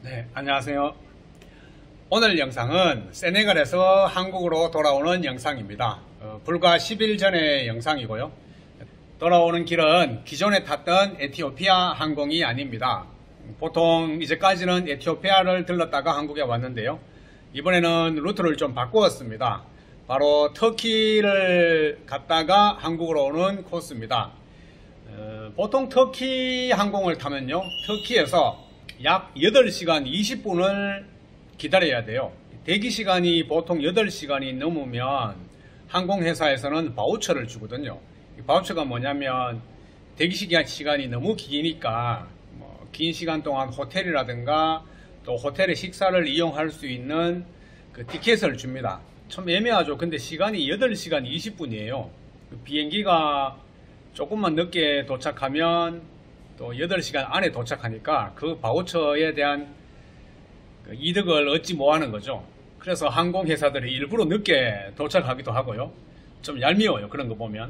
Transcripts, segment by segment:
네, 안녕하세요. 오늘 영상은 세네갈에서 한국으로 돌아오는 영상입니다. 불과 10일 전의 영상이고요. 돌아오는 길은 기존에 탔던 에티오피아 항공이 아닙니다. 보통 이제까지는 에티오피아를 들렀다가 한국에 왔는데요. 이번에는 루트를 좀 바꾸었습니다. 바로 터키를 갔다가 한국으로 오는 코스입니다. 보통 터키 항공을 타면요, 터키에서 약 8시간 20분을 기다려야 돼요. 대기시간이 보통 8시간이 넘으면 항공회사에서는 바우처를 주거든요. 이 바우처가 뭐냐면 대기시간이 너무 기니까 긴 시간 동안 호텔이라든가 또 호텔의 식사를 이용할 수 있는 그 티켓을 줍니다. 좀 애매하죠. 근데 시간이 8시간 20분이에요. 그 비행기가 조금만 늦게 도착하면 또 8시간 안에 도착하니까 그 바우처에 대한 그 이득을 얻지 못하는 거죠. 그래서 항공회사들이 일부러 늦게 도착하기도 하고요. 좀 얄미워요, 그런 거 보면.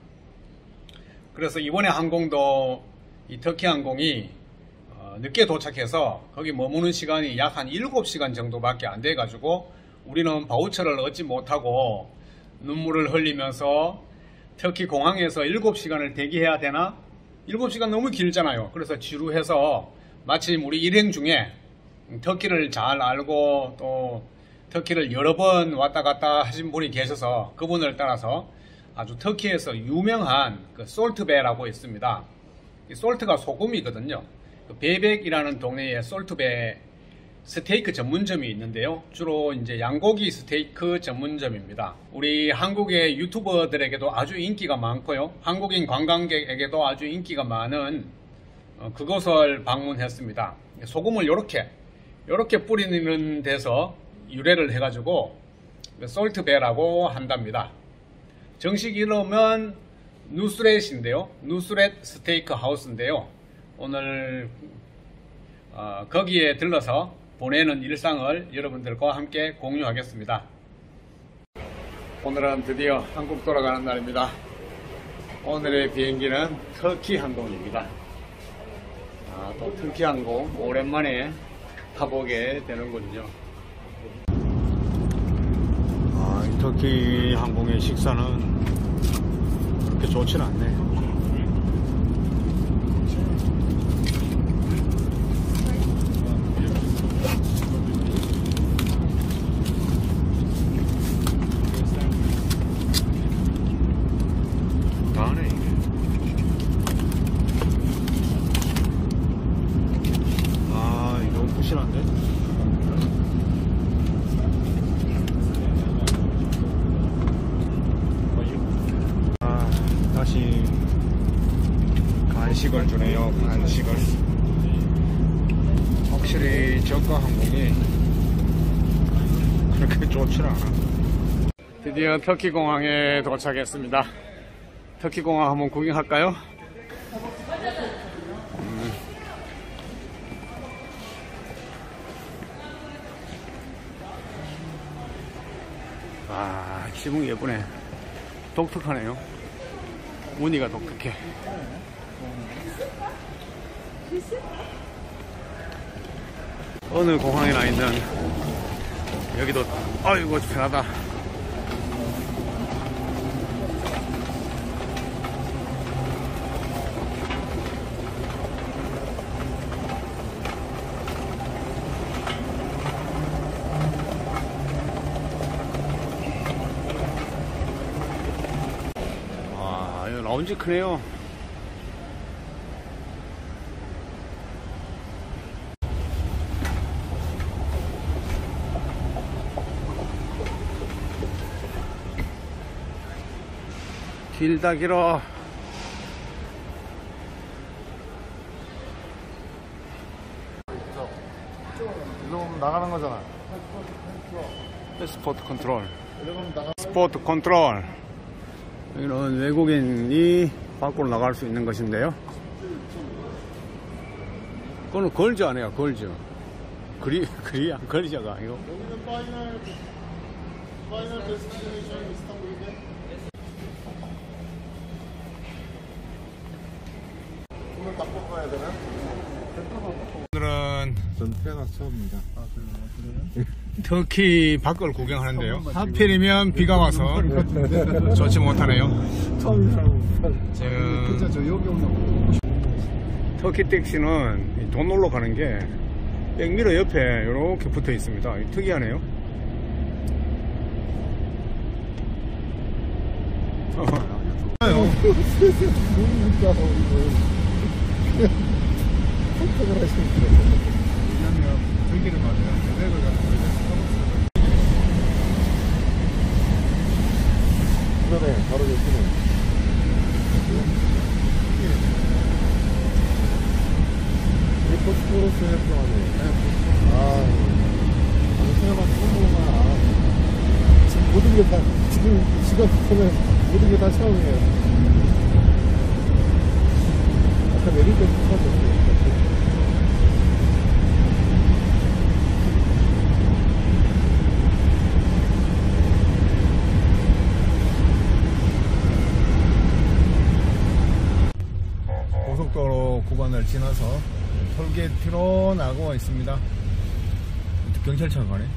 그래서 이번에 항공도 이 터키 항공이 늦게 도착해서 거기 머무는 시간이 약 한 7시간 정도밖에 안 돼 가지고 우리는 바우처를 얻지 못하고 눈물을 흘리면서 터키 공항에서 7시간을 대기해야 되나? 7시간 너무 길잖아요. 그래서 지루해서 마침 우리 일행 중에 터키를 잘 알고 또 터키를 여러 번 왔다 갔다 하신 분이 계셔서 그분을 따라서 아주 터키에서 유명한 그 솔트베라고 있습니다. 이 솔트가 소금이거든요. 그 베백이라는 동네에 솔트베 스테이크 전문점이 있는데요. 주로 이제 양고기 스테이크 전문점입니다. 우리 한국의 유튜버들에게도 아주 인기가 많고요. 한국인 관광객에게도 아주 인기가 많은 그곳을 방문했습니다. 소금을 요렇게 뿌리는 데서 유래를 해가지고 솔트베라고 한답니다. 정식 이름은 누스렛인데요. 누스렛 스테이크 하우스인데요. 오늘 거기에 들러서 보내는 일상을 여러분들과 함께 공유하겠습니다. 오늘은 드디어 한국 돌아가는 날입니다. 오늘의 비행기는 터키 항공입니다. 또 터키 항공 오랜만에 타보게 되는군요. 이 터키 항공의 식사는 그렇게 좋진 않네요. 다시 간식을 주네요. 간식을. 확실히 저가 항공이 그렇게 좋지 않아. 드디어 터키 공항에 도착했습니다. 터키 공항 한번 구경할까요? 지붕 예쁘네. 독특하네요. 무늬가 독특해. 어느 공항이나 있는 여기도 아이고 편하다. 라운지 크네요. 길다 길어. 이러면 나가는 거잖아. 스포트 컨트롤. 스포트 컨트롤. 여기는 외국인이 밖으로 나갈 수 있는 것인데요. 그거는 걸저 아니야, 걸저. 걸저가 아니고. 여기는 파이널 데스티네이션 이스탄불인데? 오늘 다 뽑아야 되나? 오늘은 저는 전 태어나서 처음입니다. 아, 그래요? 터키 밖을 구경하는데요. 하필이면 비가 와서 좋지 못하네요. 진짜 저 여기 오면 터키 택시는 돈 놀러 가는 게 백미러 옆에 이렇게 붙어 있습니다. 특이하네요. 선택을 하시니까 왜냐면 저기를 맞아요. 대백을 가는 그러네, 바로 여기네. 이 포스포러스 협정하네. 아, 생각만 처음으로만 지금 모든 게 다, 지금 시간부터는 모든 게 다 처음이에요. 아까 내릴 때 처음이었어요. 고속도로 구간을 지나서 톨게이트로 나가고 있습니다. 경찰차가 가네.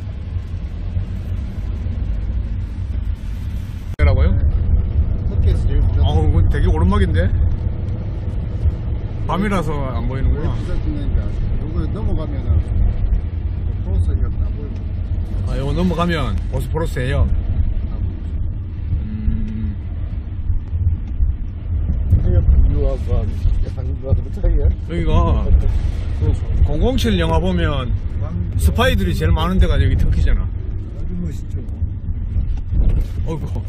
라고요? 터키에서 제일 부자. 아우, 되게 오르막인데? 밤이라서 안 보이는구나. 부자 중인데 요거 넘어가면은 프로스 해협 안 보이고. 아, 이거 넘어가면 보스포러스 해협. 해협 유화가 한국과도 차이야? 여기가 그 007 영화 보면 스파이들이 제일 많은 데가 여기 터키잖아. 아주 멋있죠. 어이구.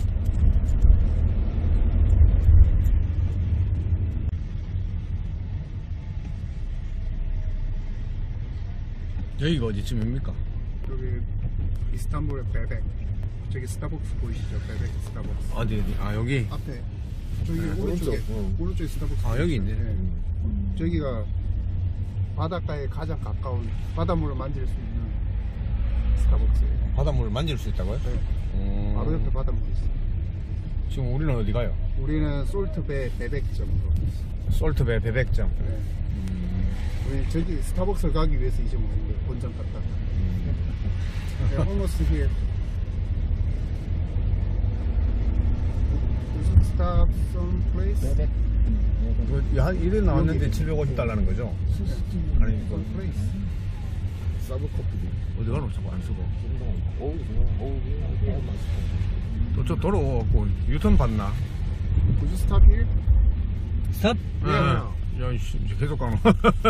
여기가 어디쯤입니까? 여기 이스탄불의 베벡. 저기 스타벅스 보이시죠? 베벡 스타벅스. 어디? 아, 여기? 앞에 저기 네, 오른쪽에 오른쪽에 스타벅스. 아, 여기 있네. 저기가 바닷가에 가장 가까운 바닷물을 만질 수 있는 스타벅스예요. 바닷물을 만질 수 있다고요? 네. 바로 옆에 바닷물이 있어요. 지금 우리는 어디 가요? 우리는 솔트베 베벡점으로. 솔트베 베벡점. 네. 우리 저기 스타벅스 가기 위해서 이제 오는 거예요. 본점 갔다가. 네, almost here. Does it stop some place? 이래 나왔는데 750달러는 거죠? 아니, 이거 Some place. 서브커피 어디 가노? 자꾸 안 쓰고. 어우 좋아. 어우 맛있어. 또 저 돌아오고 유턴 받나? Could you stop here? 스탑? 예. 야, 이씨, 이제 계속 가노.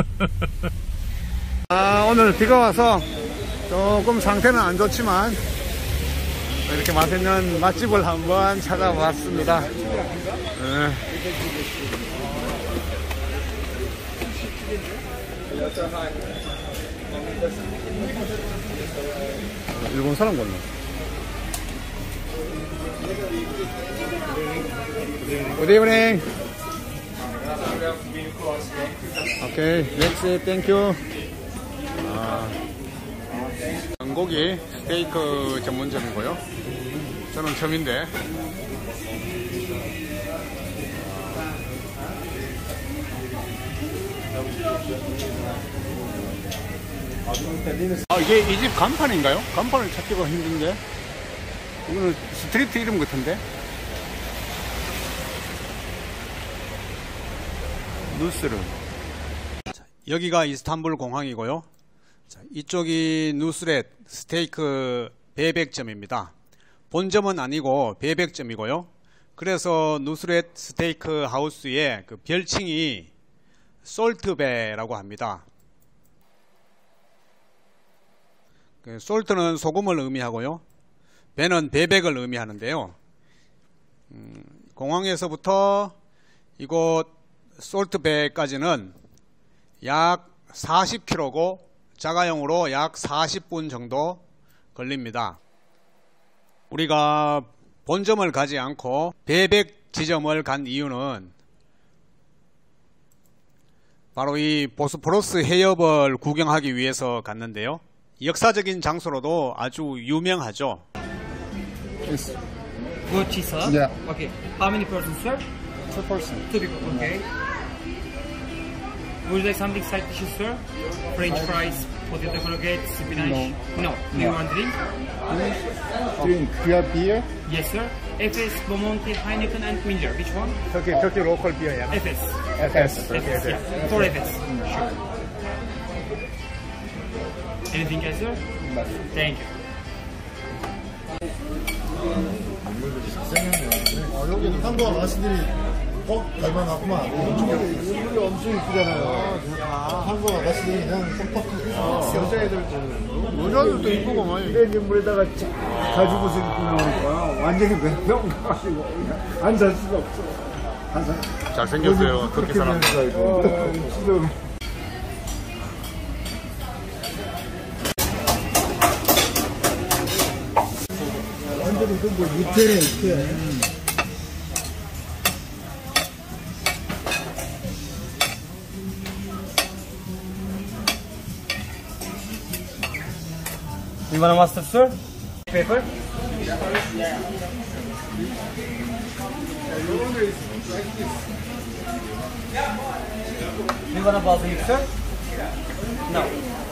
아, 오늘 비가 와서 조금 상태는 안 좋지만 이렇게 맛있는 맛집을 한번 찾아봤습니다. 일본 사람 같네. Good evening. Okay, let's say thank you. 전고기 스테이크 전문점이고요. 저는 처음인데. 아, 이게 이 집 간판인가요? 간판을 찾기가 힘든데. 이거는 스트리트 이름 같은데. 누스르. 여기가 이스탄불 공항이고요. 자, 이쪽이 누스렛 스테이크 베벡점입니다. 본점은 아니고 베벡점이고요. 그래서 누스렛 스테이크 하우스의 그 별칭이 솔트베라고 합니다. 솔트는 소금을 의미하고요. 베는 베벡을 의미하는데요. 공항에서부터 이곳 솔트베까지는 약 40km고 자가용으로 약 40분 정도 걸립니다. 우리가 본점을 가지 않고 베벡 지점을 간 이유는 바로 이 보스포러스 해협을 구경하기 위해서 갔는데요. 역사적인 장소로도 아주 유명하죠. Yes. Gucci sauce? Yeah. Okay. How many persons, sir? 2 person. 2 people. Okay. Would you like something side dishes, sir? French fries, potato croquettes, spinach? No. Do you want drink? Drink. Do you have beer? Yes, sir. FS, Bomonti, Heineken, and Miller. Which one? Turkey local beer, yeah. FS. FS. FS, yeah. For FS. Sure. Anything else, sir? Thank you. 여기는 한국 아가씨들이 닮아났구만. 우리 엄청 이쁘잖아요. 한국 아가씨들이 그냥 깜빡하고 여자애들도 이쁘고 많이. 이제 물에다가 쫙 가지고서 입고 나오니까 완전히 병 가지고 안 살 수가 없어. 잘생겼어요, 터키 사람. 완전히 그뭐 밑에네 이렇게. You want a mustard, sir? Pepper? You want a basilic, sir? No.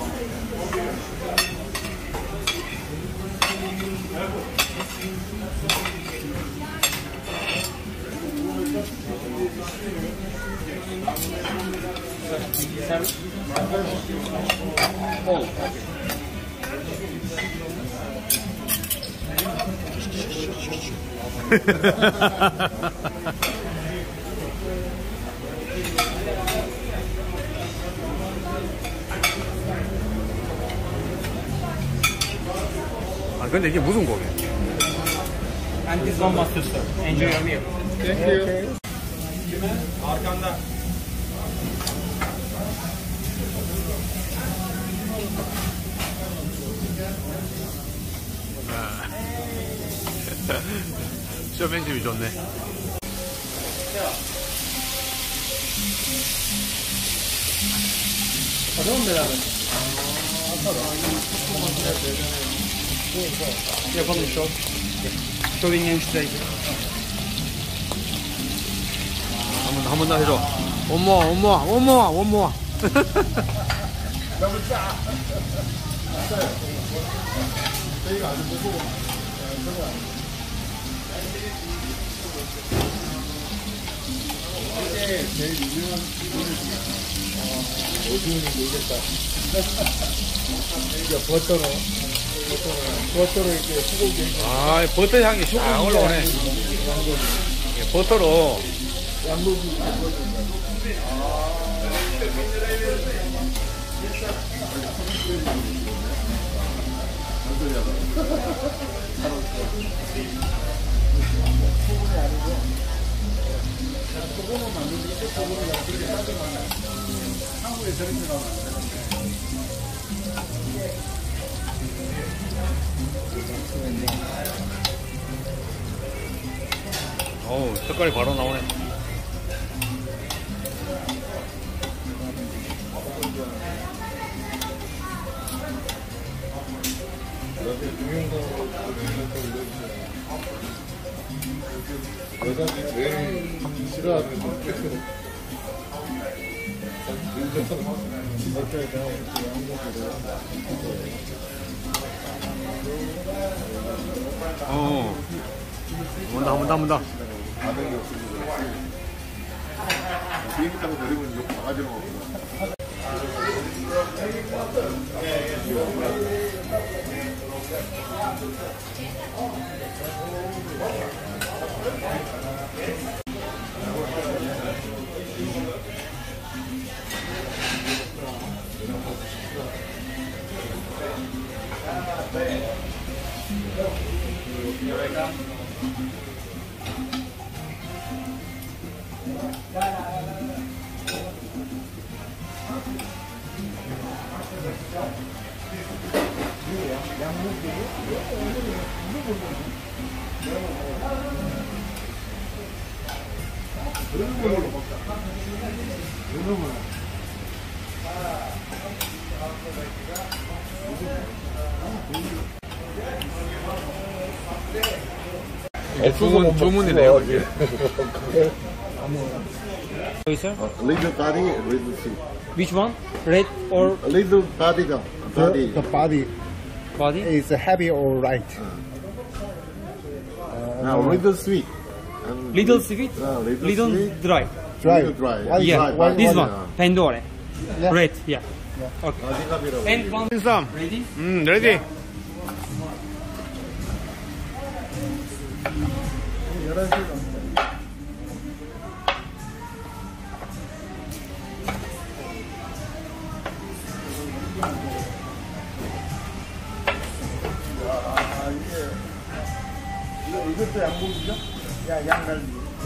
아, 근데 이게 무슨 고기야? And this one mustard, sir. Enjoy your meal. Thank you. Arkanda. 쇼맨십이 좋네. Yapalım şov. Şovin gençler. 한 번 더 해줘. 원모아. 아, 버터 향이 쫙 올라오네. 버터로. 어우, 색깔이 바로 나오네. 여자들이 제일 싫어하는 한 번 더. 반응이 없어서 비행기 타고 내리면 욕 강아지로 먹거든. 주문이네요. sir. Little body, little sweet. Which one? Red or A little body, body. The body body? is heavy or light. Now, little sweet. And Little sweet, little sweet. dry. Dry. Little dry. Why- Yeah, why- this why- one. Pandora. Yeah. Red, yeah. Okay. And one. 인삼. Ready? 레디. 이것도 양고기죠? 양갈비.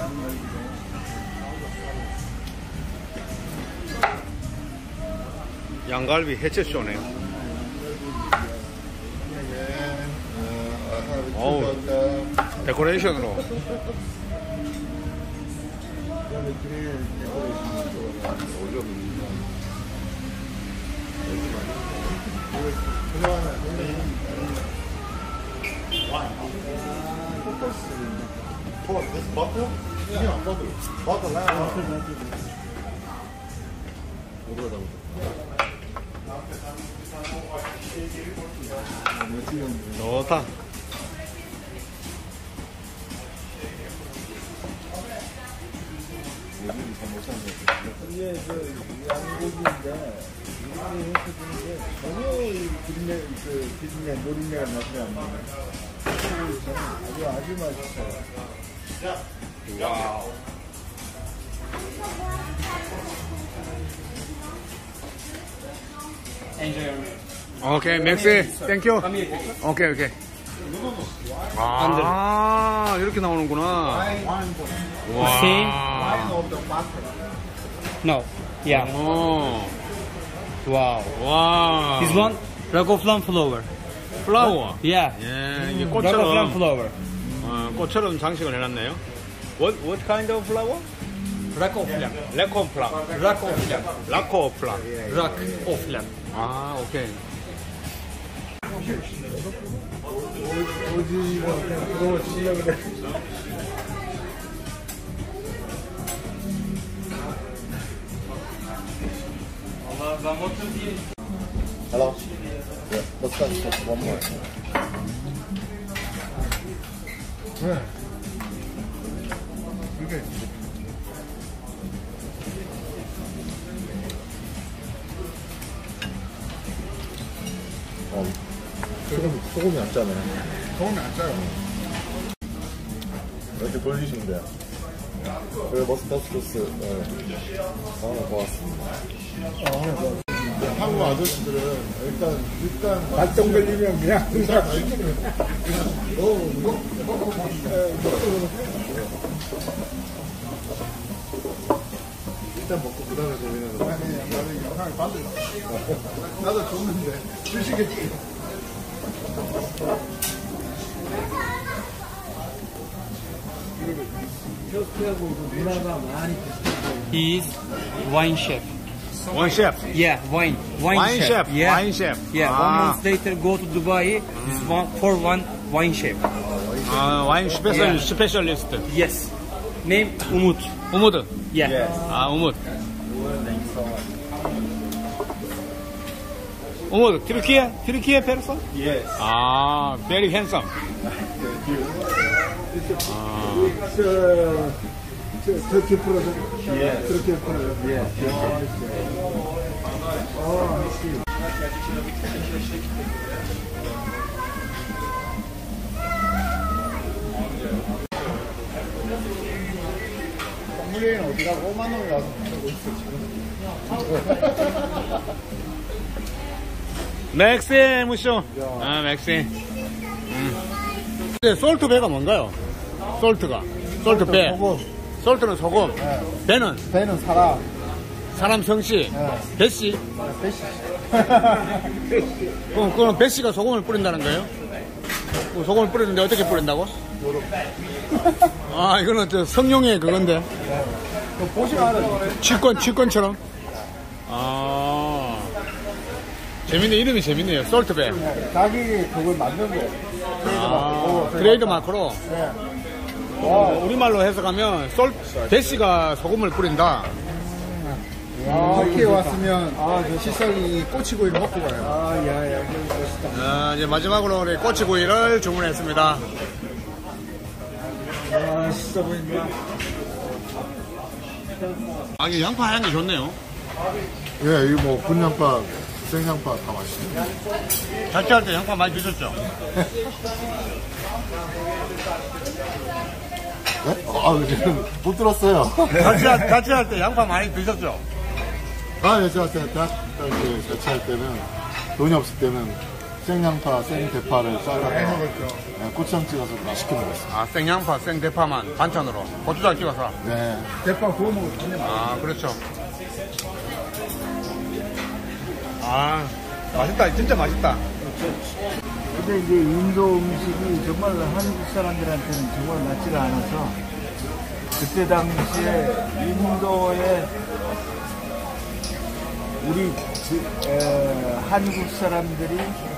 양갈비 해체쇼네요. 어우. 데코레이션으로. This butter? Yeah, butter. Butter now. 좋다. 이게 양고기인데 이렇게 해서 주는 게 전혀 비린내, 비린내, 노린내가 나지 않는 아주 맛있어요. 와우. Enjoy your meal. 오케이, 맥스. 땡큐. Come here. 오케이, 오케이. 아, 이렇게 나오는구나. 와. No. Yeah. 오. Wow. 와. This one, ragoflam flower. 플라워. Yeah. 예, 이게 Ragoflam 꽃처럼, flower. 꽃처럼 장식을 해놨네요. What kind of flower? Ragoflam. 레코플라. Ragoflam. 라코플라. Ragoflam. 아, 오케이. 너무 치려고 그래. Hello? Yeah, let's start one more. 소금이 안 짜네. 소금이 안 짜요. 이렇게 돌리시면 돼요. 그리고 머스타드 소스 고맙습니다. 한국 아저씨들은 일단 발동 걸리면 그냥 일단 먹고 그 다음에 고민하는 거. 나는 영상을 받으려. 나도 줬는데 주시겠지. He is wine chef. 원 셰프. Yeah, wine 와인 chef. 셰프. Yeah. 와인 셰프. Yeah, 아. 1 month later go to Dubai. This one for one wine chef. 아, 와인 스페셜리스트. Yes. Name Umut. 우무드. Yeah. 아, 우무드. 우무드. 트르키예 페르선? Yes. 아, very handsome. 터키 프로젝트. 터키 프로젝트. 동물여행 어디 가고 5만 원을 와서 하고 있어 지금. 맥스 무쇼. 아, 맥스. 근데 솔트배가 뭔가요? 솔트가. 솔트배. 소금. 솔트는 소금. 배는 배는 사람. 사람 성씨. 배씨. 배씨. 그럼 배씨가 소금을 뿌린다는 거예요? 그 소금을 뿌리는데 어떻게 뿌린다고? 아, 이거는 저 성룡의 그건데. 보시면 알아요. 치권처럼. 아. 재밌네, 이름이 재밌네요. 솔트배. 자기 그걸 만든 거예요. 아, 트레이드 마크로. 네. 우리말로 해석하면 배씨가 소금을 뿌린다. 터키에 왔으면 시설이 꼬치구이를 먹고 가요. 자, 이제 마지막으로 우리 꼬치구이를 주문했습니다. 맛있어 보인다. 아, 이게 양파 향이 좋네요. 예, 이거 뭐 분양파, 생양파 다 맛있네. 자취할 때 양파 많이 드셨죠? 네? 지금 못 들었어요. 자취할 때 양파 많이 드셨죠? 예, 제가 그 자취할 때는 돈이 없을 때는 생양파, 생대파를 잘라서 고추장 찍어서 맛있게 먹었어요. 아, 생양파, 생대파만 반찬으로 고추장 찍어서. 네. 대파 구워 먹으면 아, 그렇죠. 아, 맛있다. 진짜 맛있다. 근데 이제 인도 음식이 정말 한국 사람들한테는 정말 맞지가 않아서 그때 당시에 인도에 우리 한국 사람들이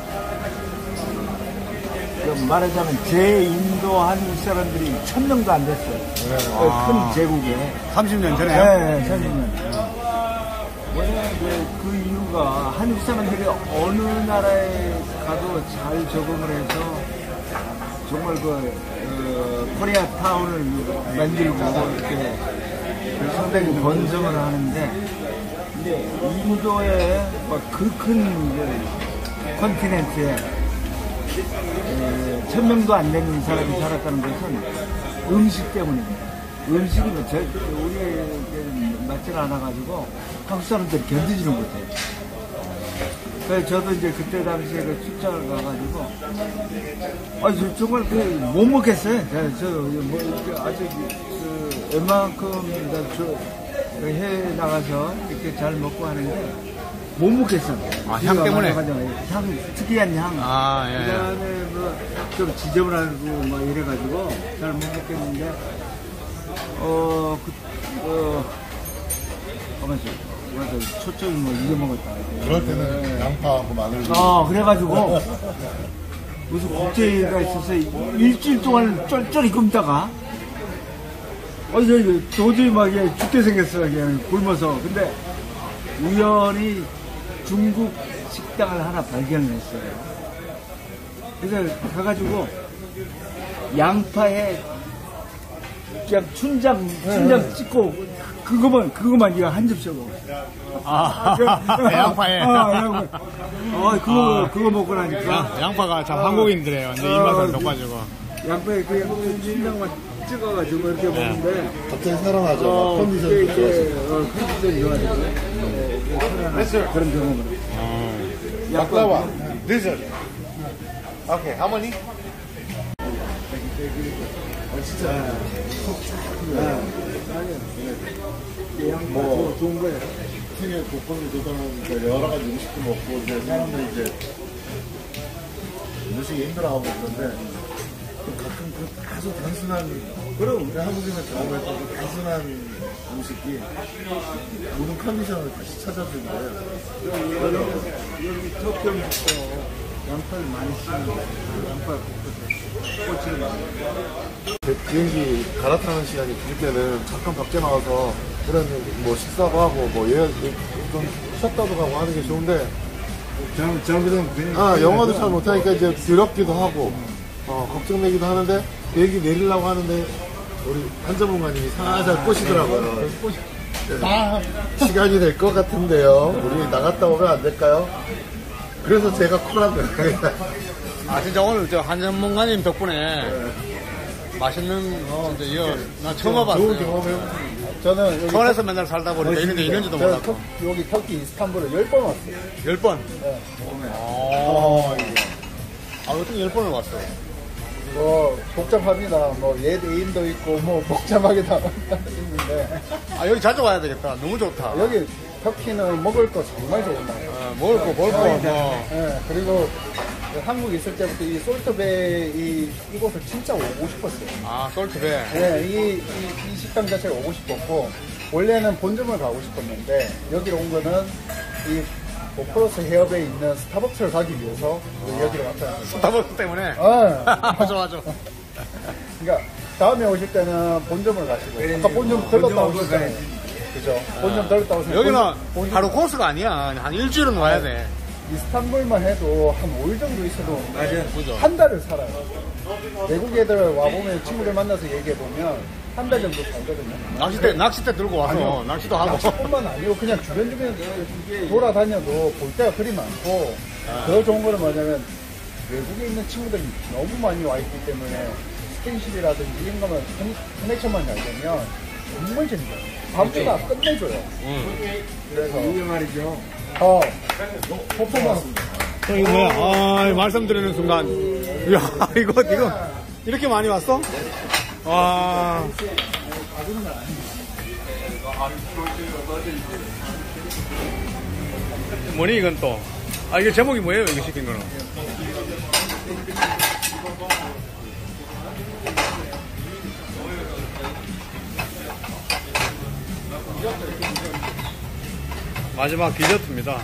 말하자면 제-인도 한국 사람들이 1000명도 안 됐어요. 큰 제국에. 30년 전에요? 네, 30년. 왜냐면 그 이유가 한국 사람들이 어느 나라에 가도 잘 적응을 해서 정말 코리아 타운을 만들고 이렇게 상당히 번성을 하는데 근데 인도의 그 큰 컨티넨트에 1000명도 안 되는 사람이 살았다는 것은 음식 때문입니다. 음식이 우리에게 맞지가 않아가지고 한국 사람들이 견디지는 못해요. 그래서 저도 이제 그때 당시에 출장을 가가지고 정말 못 먹겠어요. 아직 웬만큼 해외 나가서 이렇게 잘 먹고 하는데 못 먹겠어요. 아, 향 때문에? 향, 특이한 향. 아, 예. 그 다음에 좀 지저분하고 이래가지고 잘 못 먹겠는데 맞아. 초점이 이겨 먹었다. 그럴 때는 양파하고 마늘. 그래가지고 무슨 국제회의가 있어서 일주일 동안 쩔쩔이 굶다가 도저히 막 죽게 생겼어. 그냥 굶어서. 근데 우연히 중국 식당을 하나 발견을 했어요. 그래서 가가지고 양파에 그냥 춘장 찍고 그거만 이거 한 접시 먹어. 양파에. 그거 먹고 나니까. 양파가 참 한국인들의 완전 입맛을 돋가지고. 양파에 그냥 춘장만 찍어가지고 이렇게 먹는데. 갑자기 살아나죠. 컨디션이 좋아지고. 컨디션이 좋아지고. 그런 경험을. 바klawa. Dessert. 오케이, how many? 뭐 좋은 거예요. 생애 고통이 도전하니까 여러 가지 음식도 먹고 이제 사람들이 이제 음식이 힘들어하고 있는데 가끔 아주 단순한 한국인의 경험했던 그 단순한 음식이 모든 컨디션을 다시 찾아주는 거예요. 여기 터키 음식도 양파를 많이 쓰는 양파 꼬치를 많이. 비행기 갈아타는 시간이 길 때는 잠깐 밖에 나와서 그런 뭐 식사도 하고 뭐 좀 쉬었다도 가고 하는 게 좋은데 영어도 잘 못하니까 이제 두렵기도 하고 걱정되기도 하는데 비행기 내리려고 하는데 우리 한 전문가님이 살살 꼬시더라고요. 시간이 될 것 같은데요. 우리 나갔다 오면 안 될까요? 그래서 제가 콜한 거예요. 진짜 오늘 한 전문가님 덕분에 맛있는 진짜 이거 나 처음 와봤어요. 좋은 경험해요. 저는 서울에서 맨날 살다 보니까 이런 데 있는지도 몰랐고. 여기 터키 이스탄불을 10번 왔어요. 10번? 네. 어떻게 10번을 왔어요? 복잡합니다. 애인도 있고 복잡하게 다 있는데. 여기 자주 와야 되겠다. 너무 좋다. 여기 터키는 먹을 거 정말 좋은 나라예요. 먹을 거 뭐. 네, 그리고 한국 있을 때부터 이 솔트베이 이곳을 진짜 오고 싶었어요. 솔트베. 네, 이 식당 자체가 오고 싶었고, 원래는 본점을 가고 싶었는데, 여기로 온 거는 이 보포로스 해협에 있는 스타벅스를 가기 위해서 여기로 왔어요. 스타벅스 때문에? 맞아. 그러니까 다음에 오실 때는 본점을 가시고, 아까 본점 들렀다 오셨잖아요. 그죠? 본점 넓다고 생각해요. 여기는 하루 코스가 아니야. 한 일주일은 와야 돼. 이스탄불만 해도 한 5일 정도 있어도 그죠. 한 달을 살아요. 외국 애들 와보면 친구들 만나서 얘기해보면 한 달 정도 살거든요. 낚싯대 들고 와서 아니요. 낚시도 하고. 낚시뿐만 아니고 그냥 주변 돌아다녀도 볼 데가 그리 많고 더 좋은 거는 뭐냐면 외국에 있는 친구들이 너무 많이 와 있기 때문에 스킨십이라든지 이런 거면 커넥션만 잘 되면 정말 재밌어요. 밤보다 끝내줘요. 그래서 이게 말이죠. 퍼포먼스. 이거 뭐야? 아, 말씀드리는 순간. 이야, 이거 이렇게 많이 왔어? 와. 뭐니 이건 또? 아, 이게 제목이 뭐예요? 이거 시킨 거는? 마지막 디저트입니다.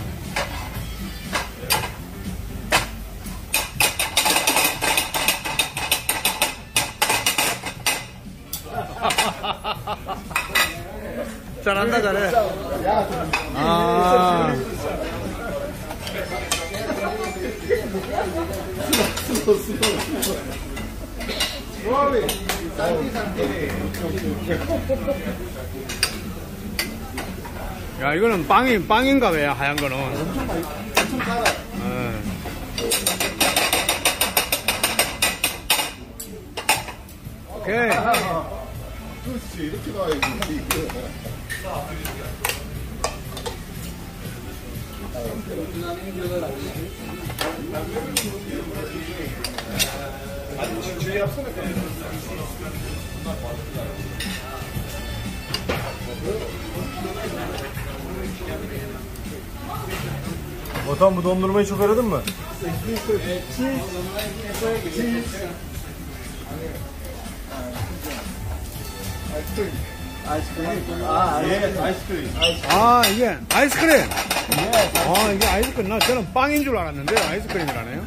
잘한다, 잘해. 아. 야, 이거는 빵인가 왜, 하얀 거는. 엄청 달아요. 오케이. 그렇지, 이렇게 나와야지. Otan bu dondurmayı çok aradın mı? 아, 이게 아이스크림. 아, 이게 아이스크림. 저는 빵인 줄 알았는데 아이스크림이라네요.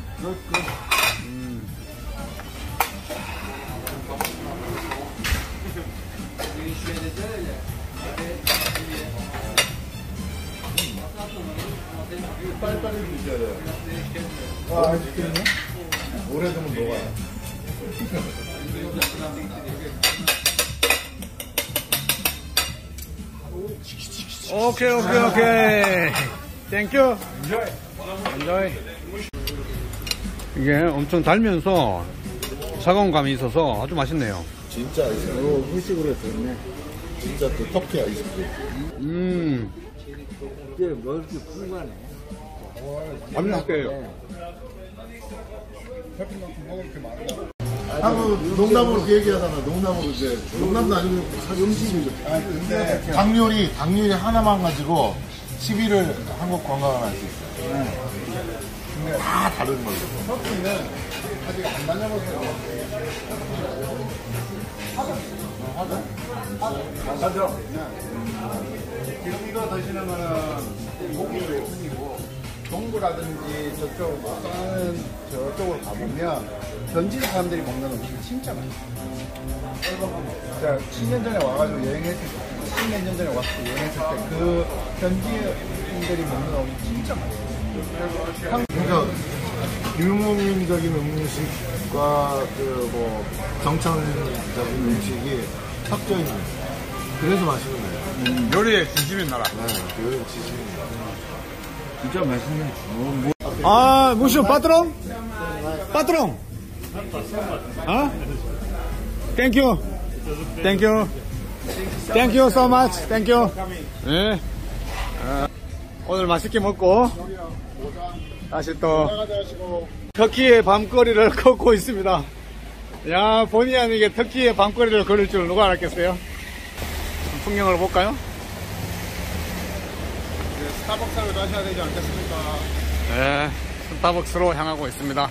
빨리빨리 드셔야 돼요. 아이스크림이요? 오래 두면 녹아요. 오케이. 땡큐. 엔조이. 이게 엄청 달면서 차가운 감이 있어서 아주 맛있네요. 진짜 아이스크림. 후식으로 했었네. 진짜 그 터키 아이스크림. 이제 뭐 이렇게 풍부하네. 완전 할게요. 하고 농담으로 그 얘기하다가 농담으로 이제 농담도 아니고 음식이죠. 근데 닭요리 하나만 가지고 10일을 한국 관광을 할 수 있어요. 다 다른 걸로. 터키는 아직 안 다녀봤어요. 맞아. 지금 이거 드시는 거는 고기고 동부라든지 저쪽으로 가보면 현지 사람들이 먹는 음식이 진짜 많아요. 제가 10년 전에 와가지고 여행했을 때, 10몇 년 전에 와서 여행했을 때 그 현지인들이 먹는 음식이 진짜 많아요. 그러니까 유목민적인 음식과 그 뭐 정착적인 음식이 섞여 있는. 그래서 맛있는 거예요. 요리의 진심인 나라. 네, 그 지식입니다. 진짜 맛있네. 아, 무슨 빠뜨롱? 아? 땡큐 so much. 땡큐. 네. 오늘 맛있게 먹고 다시 또 터키의 밤거리를 걷고 있습니다. 야, 본의 아니게 터키의 밤거리를 걸을 줄 누가 알았겠어요? 풍경을 볼까요? 스타벅스를 가셔야 되지 않겠습니까? 네, 스타벅스로 향하고 있습니다.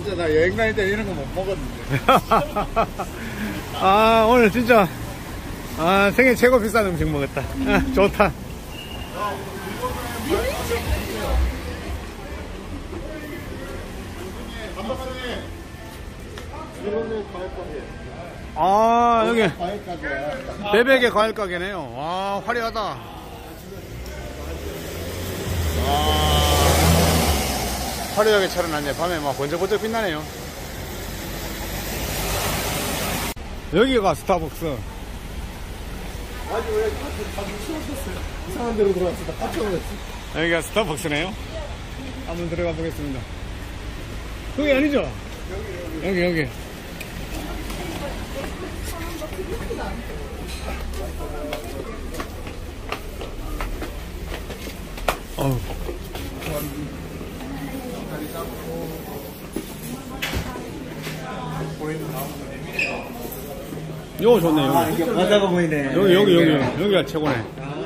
진짜 나 여행 다닐 때 이런 거 못 먹었는데. 아, 오늘 진짜, 아, 생애 최고 비싼 음식 먹었다. 아, 좋다. 아, 여기 베베게 과일 가게네요. 와, 화려하다. 아, 화려하게 차려놨네. 밤에 막 번쩍번쩍 빛나네요. 여기가 스타벅스. 아니 왜 다들 치우셨어요? 이상한 데로 들어왔어. 나 깜짝 놀랐어. 여기가 스타벅스네요. 한번 들어가 보겠습니다. 그게 아니죠? 여기. 어우. 요거 좋네, 여기. 아, 이게 바다가 보이네. 여기가 최고네.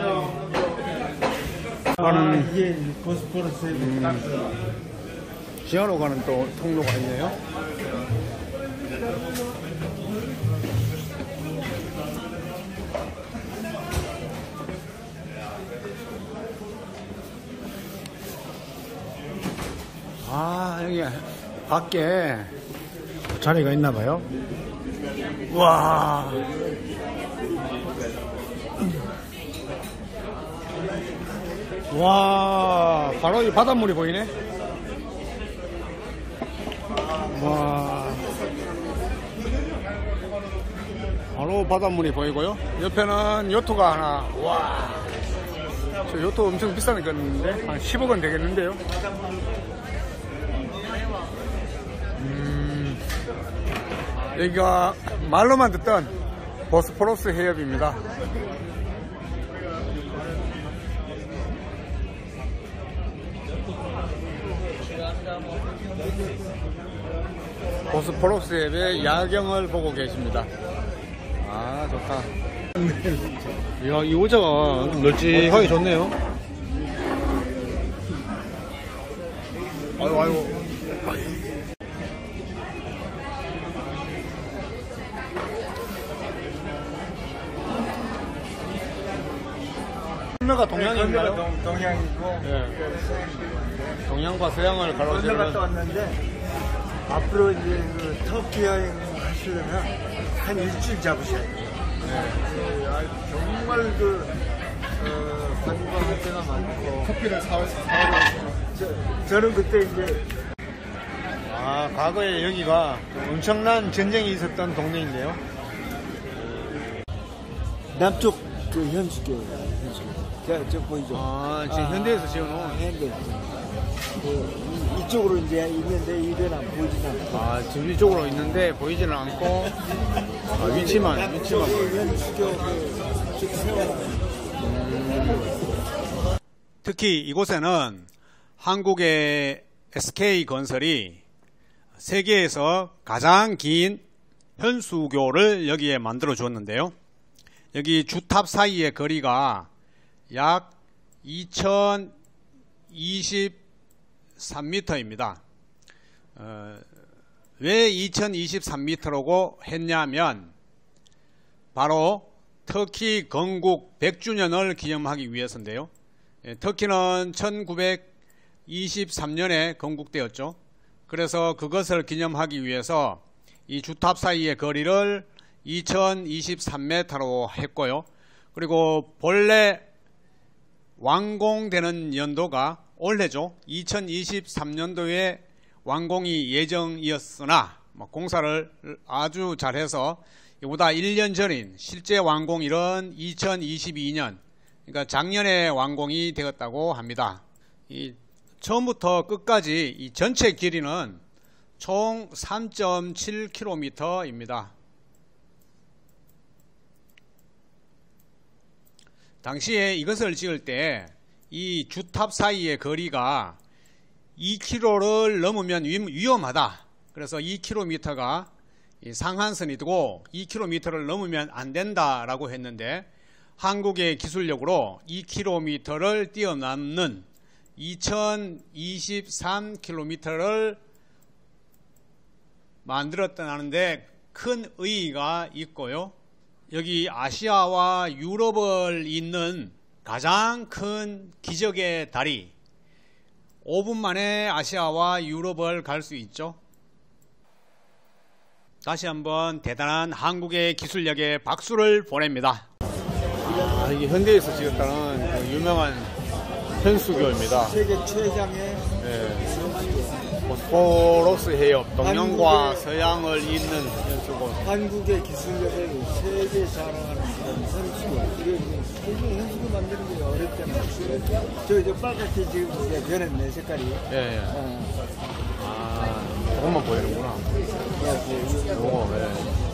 이게 보스포러스. 지하로 가는 또 통로가 있네요. 아, 여기 밖에 자리가 있나 봐요. 와. 와, 바로 이 바닷물이 보이네. 와, 바로 바닷물이 보이고요. 옆에는 요트가 하나. 와, 저 요트 엄청 비싼 거 있는데 한 10억 원 되겠는데요. 여기가 말로만 듣던 보스포러스 해협입니다. 보스포러스 해협의 야경을 보고 계십니다. 아, 좋다. 이야, 이 의자가 널찍하게 좋네요. 아이고. 건너가 동양인가요? 동양이고. 예. 동양과 서양을 건너 가로지르는. 갔다 왔는데 앞으로 이제 그 터키 여행 하시려면 한 일주일 잡으셔야 돼요. 정말 관광할 때가 많고. 커피를 사오고 저는 그때 이제 아, 과거에 여기가 엄청난 전쟁이 있었던 동네인데요. 남쪽 그 현수교. 저 보이죠? 아, 지금 현대에서 지어놓은. 현대. 이쪽으로 이제 있는데 이건 안 보이진 않고. 아, 지금 이쪽으로 있는데 보이지는 않고. 아, 위치만. 현수교 쭉 세워놔. 특히 이곳에는 한국의 SK건설이 세계에서 가장 긴 현수교를 여기에 만들어 주었는데요. 여기 주탑 사이의 거리가 약 2023m입니다. 왜 2023m라고 했냐면 바로 터키 건국 100주년을 기념하기 위해서인데요. 터키는 1923년에 건국되었죠. 그래서 그것을 기념하기 위해서 이 주탑 사이의 거리를 2023m로 했고요. 그리고 본래 완공되는 연도가 올해죠. 2023년도에 완공이 예정이었으나 공사를 아주 잘해서 이보다 1년 전인 실제 완공일은 2022년, 그러니까 작년에 완공이 되었다고 합니다. 이 처음부터 끝까지 이 전체 길이는 총 3.7km입니다. 당시에 이것을 지을 때 이 주탑 사이의 거리가 2km를 넘으면 위험하다. 그래서 2km가 상한선이 되고 2km를 넘으면 안 된다라고 했는데 한국의 기술력으로 2km를 뛰어넘는 2023km를 만들었다는데 큰 의의가 있고요. 여기 아시아와 유럽을 잇는 가장 큰 기적의 다리, 5분 만에 아시아와 유럽을 갈 수 있죠. 다시 한번 대단한 한국의 기술력에 박수를 보냅니다. 이게 현대에서 지었다는 그 유명한 현수교입니다. 세계 최장의 네. 보스포러스 해협, 동양과 서양을 잇는 현수교. 한국의 기술력을 세계 자랑하는 그런 현수교. 이게 현수교 만드는 게 어렵잖아요. 저 빨갛게 지금 이제 변했네, 색깔이. 예, 예. 아, 조금만 보이는구나. 오, 네.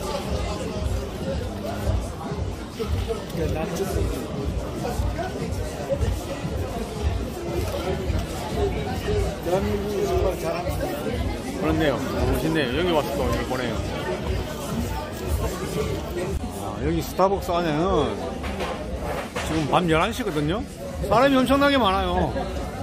남쪽으로. 대한민국이 정말 잘합니다. 그렇네요. 멋있네요. 여기 와서 또 이걸 보네요. 아, 여기 스타벅스 안에는 지금 밤 11시거든요. 사람이 엄청나게 많아요.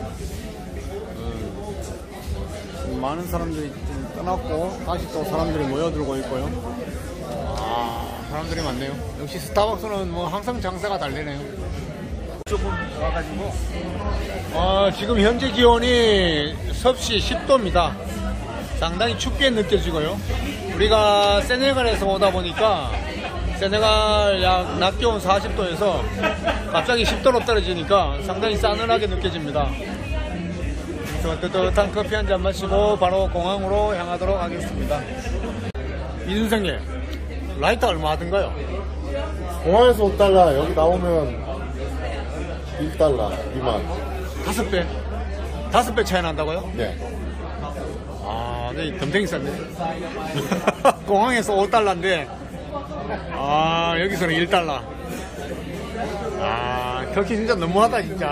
많은 사람들이 좀 떠났고 다시 또 사람들이 모여들고 있고요. 아, 사람들이 많네요. 역시 스타벅스는 뭐 항상 장사가 잘 되네요. 조금 와가지고 지금 현재 기온이 섭씨 10도입니다. 상당히 춥게 느껴지고요. 우리가 세네갈에서 오다 보니까 세네갈 약 낮 기온 40도에서 갑자기 10도로 떨어지니까 상당히 싸늘하게 느껴집니다. 그래서 뜨뜻한 커피 한 잔 마시고 바로 공항으로 향하도록 하겠습니다. 이준생님, 라이터 얼마 하던가요? 공항에서 5달러, 여기 나오면 1달러 미만. 5배? 5배 차이 난다고요? 네. 아, 네, 덤탱이 쌌네. 공항에서 5달러인데, 여기서는 1달러. 터키 진짜 너무하다, 진짜.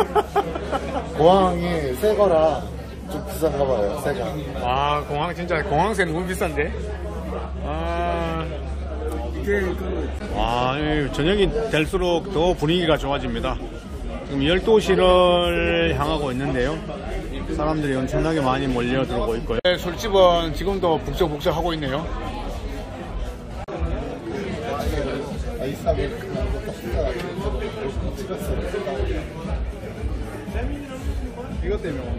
공항이 새 거라 좀 비싼가 봐요, 새가. 공항 진짜, 공항세 너무 비싼데? 저녁이 될수록 더 분위기가 좋아집니다. 지금 12시를 향하고 있는데요. 사람들이 엄청나게 많이 몰려들고 있고요. 술집은 지금도 북적북적 하고 있네요. 이것 때문에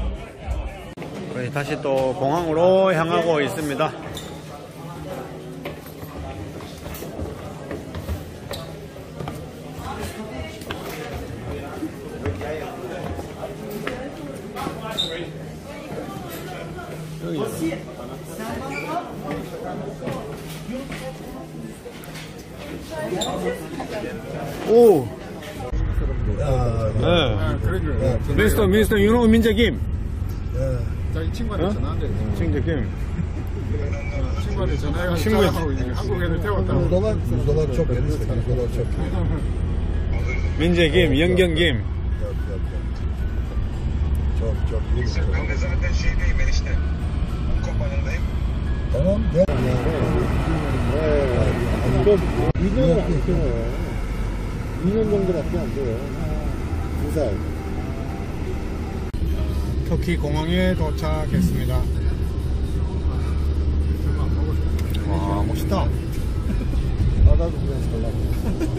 다시 또 공항으로 향하고 있습니다. 오. 미스터 유노 민재 김. 자기 친구한테 전화한대. 민재 김. 친구한테 전화해가지고 한국 애들 태웠다고. 민재 김, 영경 김. Tamam. Ne? 2년을 안 끊어요. 2년 정도밖에 안 돼요. 2살. 터키 공항에 도착했습니다. 와, 멋있다. 나도 그냥 살라고.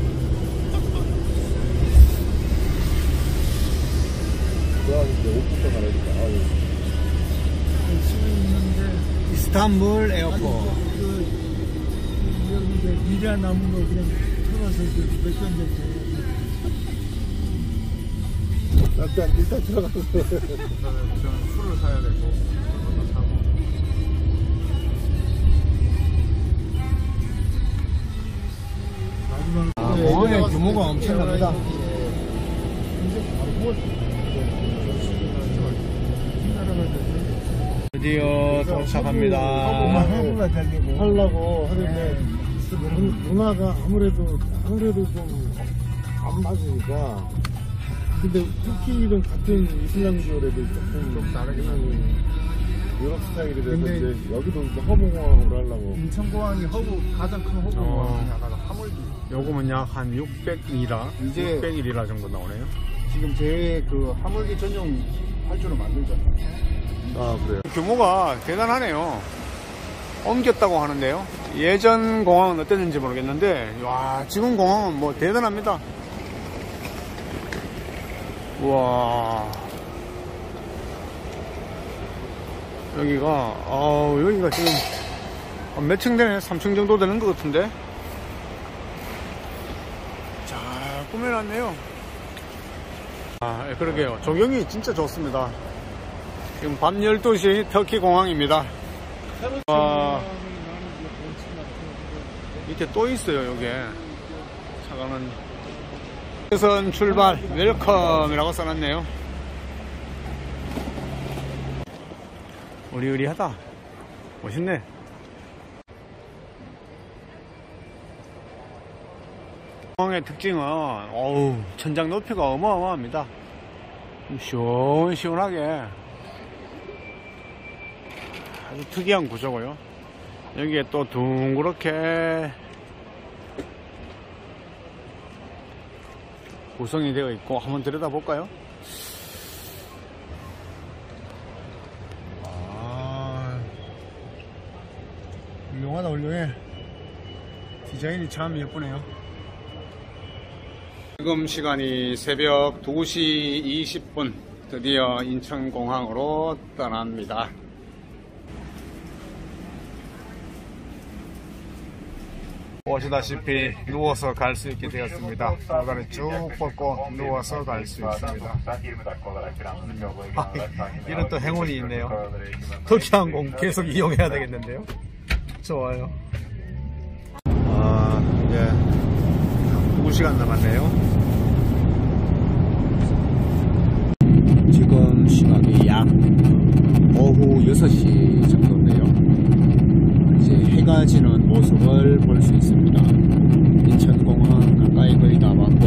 그러니까 옷부터 가라니까. 이스탄불 에어포트. 미라 남은 거 그냥 털어서 몇 견적 일단 들어가서. 술을 사야 되고. 공항의 규모가 엄청납니다. 드디어 도착합니다. 하려고 하는데 문화가 아무래도 좀 안 맞으니까. 근데 터키는 같은 이슬람교래도 좀 다르긴 하네. 유럽 스타일이 되는데 여기도 이제 허브공항으로 하려고. 인천공항이 가장 큰 허브공항이 하나가 하물기. 요금은 약 한 600리라, 이제 601리라 정도 나오네요. 지금 제 그 하물기 전용 활주로 만들잖아. 아, 그래요? 규모가 대단하네요. 옮겼다고 하는데요. 예전 공항은 어땠는지 모르겠는데, 와, 지금 공항은 뭐 대단합니다. 우와. 여기가 지금 몇 층 되네? 3층 정도 되는 것 같은데? 잘 꾸며놨네요. 아, 그러게요. 조경이 진짜 좋습니다. 지금 밤 12시 터키 공항입니다. 밑에 또 있어요, 여기에. 차가는. 우선 출발, 웰컴이라고 써놨네요. 으리으리하다. 멋있네. 공항의 특징은, 천장 높이가 어마어마합니다. 시원시원하게. 아주 특이한 구조고요. 여기에 또 둥그렇게 구성이 되어 있고, 한번 들여다볼까요? 훌륭하다, 훌륭해. 디자인이 참 예쁘네요. 지금 시간이 새벽 2시 20분, 드디어 인천공항으로 떠납니다. 보시다시피 누워서 갈 수 있게 되었습니다. 골반을 쭉 뻗고 누워서 갈 수 있습니다. 이런 또 행운이 있네요. 터키항공 계속 이용해야 되겠는데요. 좋아요. 이제 2시간 남았네요. 지금 시각이 약 오후 6시 정도인데요. 이제 해가 지는 모습을 볼 수 있습니다. 인천공항 가까이 거의 다 왔고,